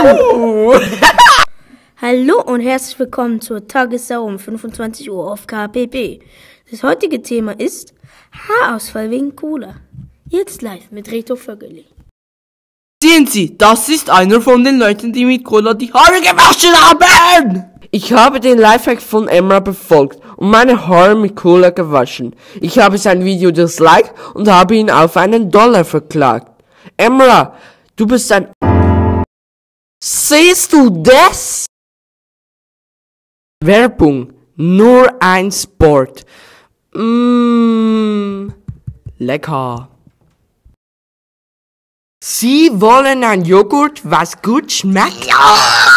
Hallo und herzlich willkommen zur Tagesschau um 25 Uhr auf KPP. Das heutige Thema ist Haarausfall wegen Cola. Jetzt live mit Reto Vögeli. Sehen Sie, das ist einer von den Leuten, die mit Cola die Haare gewaschen haben. Ich habe den Lifehack von Emra befolgt und meine Haare mit Cola gewaschen. Ich habe sein Video disliked und habe ihn auf $1 verklagt. Emra, du bist ein... Siehst du das? Werbung. Nur ein Sport. Lecker. Sie wollen ein Joghurt, was gut schmeckt? Ja!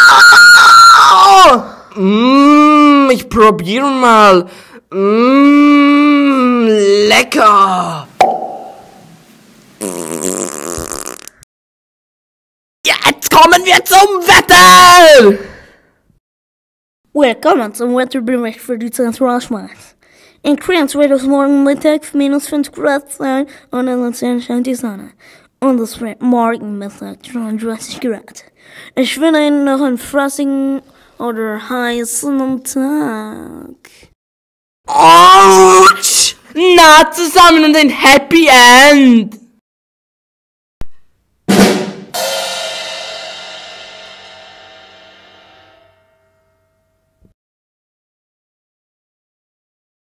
Ich probiere mal. Lecker. Jetzt kommen wir zum Wetter. Willkommen zum Wetterbericht für die Zentralschweiz. In Krems wird es morgen Mittag -5 Grad sein und in Luzern scheint die Sonne. Und es wird morgen Mittag 33 Grad. Ich wünsche Ihnen noch einen fröschigen oder heißen Tag. Autsch! Na, zusammen und ein Happy End!